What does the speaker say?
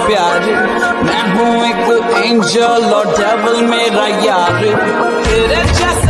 प्यार, मैं हूँ एक एंजल और डेविल मेरा यार, तेरे जैसा